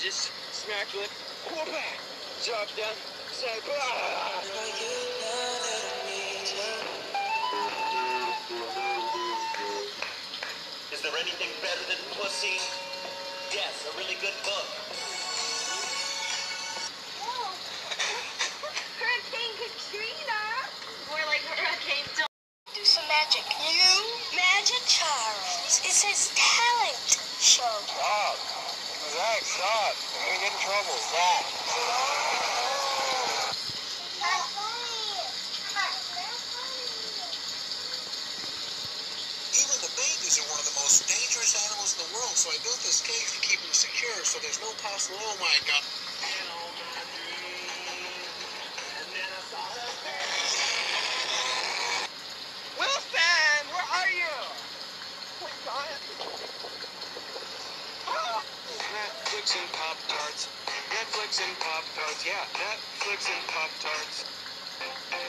just smack lip, whoop back, drop down, say bye. Is there anything better than pussy? Yes, a really good book. Whoa. Hurricane Katrina. More like Hurricane Dawn. Do some magic. You? Magic Charles. It says talent show. Stop. Zach, stop. You're gonna get in trouble. Zach. Even the babies are one of the most dangerous animals in the world, so I built this cage to keep them secure so there's no possible... Oh my God. Wilson, where are you? Netflix and Pop-Tarts. Netflix and Pop-Tarts. Yeah, Netflix and Pop-Tarts.